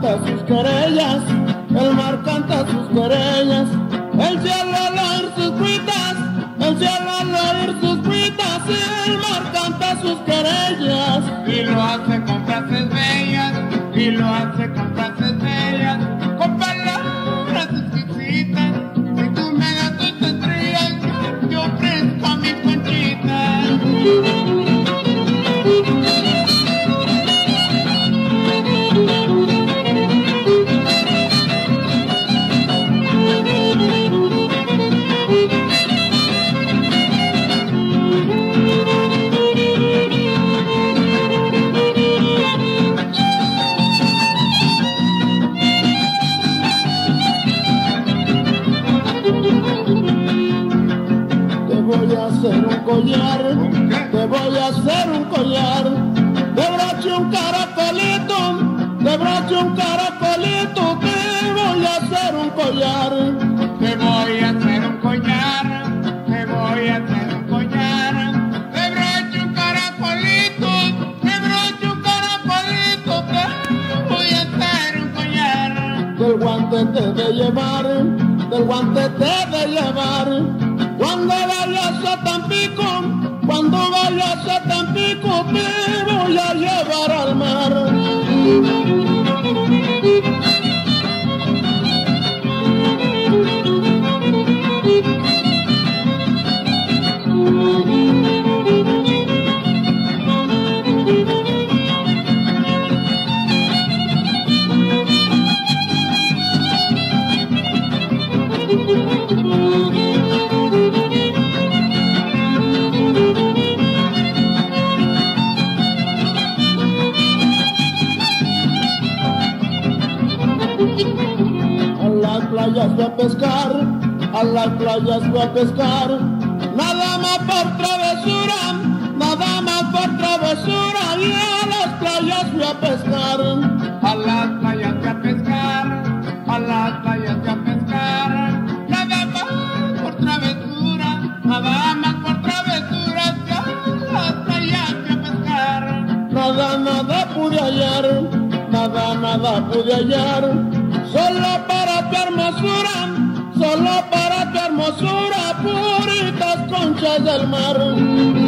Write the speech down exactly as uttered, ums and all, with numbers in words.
canta sus querellas, el mar canta sus querellas, el cielo al oír sus cuitas, el cielo al oír sus cuitas, el mar canta sus querellas. Y lo hace con frases bellas, y lo hace con frases bellas, con palabras exquisitas. Si tú me das tus estrellas, yo ofrezco a mi Conchita. Collar, te voy a hacer un collar, de broche un caracolito, de broche un caracolito, te voy a hacer un collar, te voy a hacer un collar, te voy a hacer un collar, de broche un caracolito, de broche un caracolito, te voy a hacer un collar. Del guante te de llevar, del guante te de llevar. Cuando vayas a Tampico, cuando vayas a Tampico, te voy a llevar al mar. Voy a pescar, a las playas voy a pescar, nada más por travesura, nada más por travesura, y a las playas voy a pescar, a las playas voy a pescar, a las playas voy a pescar, nada más por travesura, nada más por travesura, y a las playas voy a pescar. Nada, nada pude hallar, nada, nada pude hallar, solo para tu hermosura, solo para tu hermosura, puritas conchas del mar.